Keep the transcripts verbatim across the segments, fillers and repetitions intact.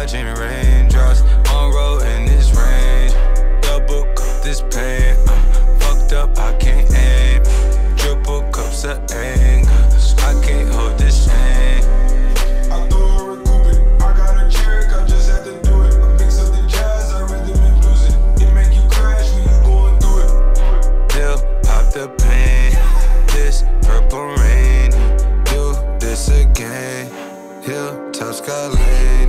dodging raindrops on road in this range. Double cup this pain, I'm fucked up, I can't aim. Triple cups of anger, I can't hold this pain. I thought I recoup it, I got a trick, I just had to do it. I mix up the jazz, I rhythm and blues it. It make you crash when you going through it. Pill, pop the pain, this purple rain. Do this again, hilltop skyline.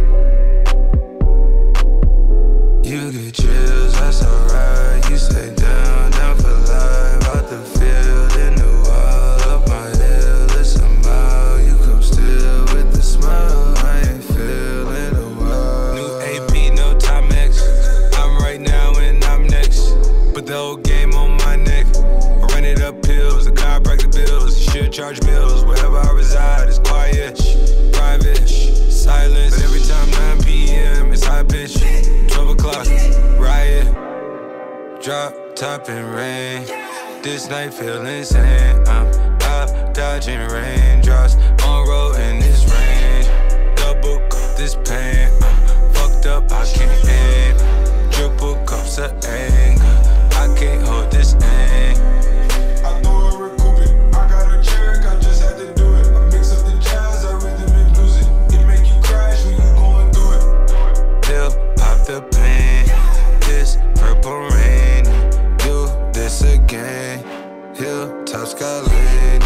You get chills, that's alright. You stay down, down for life. Out the field, in the wild, up my hill, it's a mile. You come still with the smile, I ain't feeling a while. New A P, no Timex. I'm right now and I'm next. Put the whole game on my neck. I ran it up pills, the car break the bills. Should charge bills, wherever I reside, it's quiet, private, silence. But every time nine P M, it's high pitch. twelve o'clock, riot, drop, top, and rain. This night feel insane. I'm out dodging raindrops on road in this range. Double cup this pain. I'm fucked up, I can't aim. Triple cups of anger, I can't hold this aim. I thought I recoup it, I got a trick, I just had to do it. I mix up the jazz, I rhythm and blues it. It make you crash when you going through it. Pill, pop the pain, this purple rain. Do this again, hilltop skyline.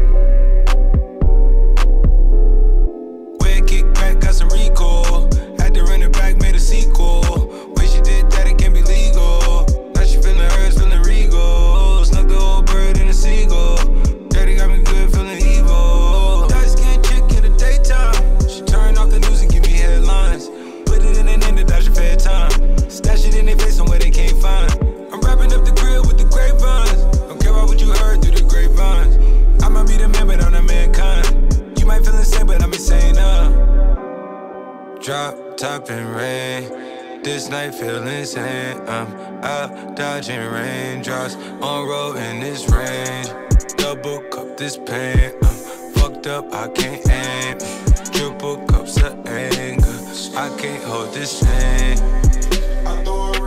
Where kick back, got some recall. Had to run it back, made a sequel. Way she did that, it can't be legal. Now she feeling hers, feeling regal. Snuck the old bird in a seagull. Daddy got me good, feeling evil. Dark skin chick in the daytime. She turn off the news and give me headlines. Put it in an end to dodge your fair time. Stash it in their face somewhere they can't find. I'm wrapping up the grill with the grapevines. Don't care about what you heard through the grapevines. I might be the man, but I'm not mankind. You might feel insane, but I'm insane, uh. Drop, top, and rain. This night feel insane. I'm out dodging raindrops on road in this range. Double cup this pain. I'm fucked up, I can't aim. Triple cups of anger, I can't hold this pain. I thought